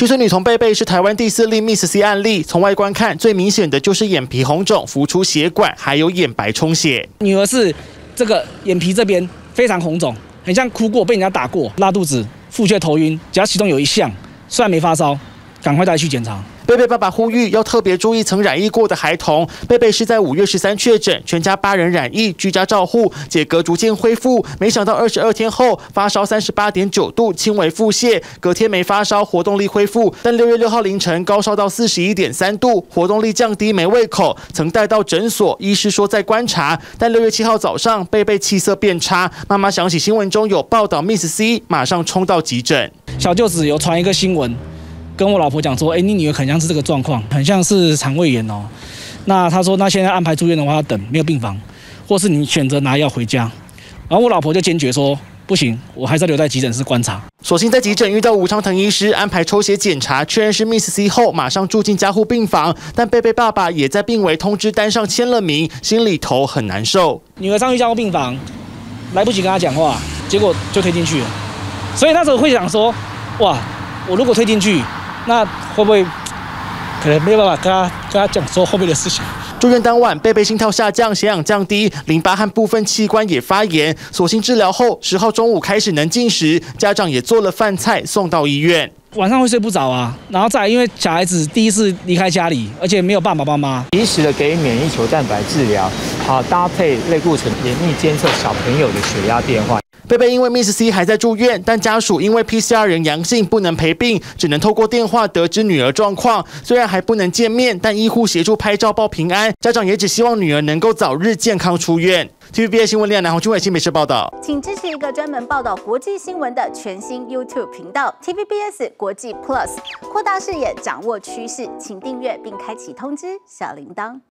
7岁女童贝贝是台湾第4例 Miss C 案例，从外观看，最明显的就是眼皮红肿、浮出血管，还有眼白充血。 女儿是这个眼皮这边非常红肿，很像哭过、被人家打过、拉肚子、腹泻、头晕，只要其中有一项，虽然没发烧，赶快带去检查。 贝贝爸爸呼吁要特别注意曾染疫过的孩童。贝贝是在5月13确诊，全家8人染疫，居家照护，解隔逐渐恢复。没想到22天后发烧38.9度，轻微腹泻，隔天没发烧，活动力恢复。但6月6号凌晨高烧到41.3度，活动力降低，没胃口，曾带到诊所，医师说在观察。但6月7号早上，贝贝气色变差，妈妈想起新闻中有报道 Miss C， 马上冲到急诊。 小舅子有传一个新闻。 跟我老婆讲说，你女儿很像是这个状况，很像是肠胃炎哦。那他说，那现在安排住院的话要等，没有病房，或是你选择拿药回家。然后我老婆就坚决说，不行，我还是要留在急诊室观察。 所幸在急诊遇到吴昌腾医师，安排抽血检查，确认是 Miss C 后，马上住进加护病房。但贝贝爸爸也在病危通知单上签了名，心里头很难受。 女儿上去加护病房，来不及跟她讲话，结果就推进去了。所以那时候会想说，哇，我如果推进去。 那会不会可能没有办法跟他讲说后面的事情？ 住院当晚，贝贝心跳下降，血氧降低，淋巴和部分器官也发炎。所幸治疗后，10号中午开始能进食，家长也做了饭菜送到医院。 晚上会睡不着啊，然后再来因为小孩子第一次离开家里，而且没有爸爸妈妈， 及时的给予免疫球蛋白治疗，搭配类固醇严密监测小朋友的血压变化。 贝贝因为 Miss C 还在住院，但家属因为 PCR 人阳性不能陪病，只能透过电话得知女儿状况。虽然还不能见面，但医护协助拍照报平安。家长也只希望女儿能够早日健康出院。TVBS 新闻李南宏、君伟新北市报道。 请支持一个专门报道国际新闻的全新 YouTube 频道 TVBS 国际 Plus， 扩大视野，掌握趋势，请订阅并开启通知小铃铛。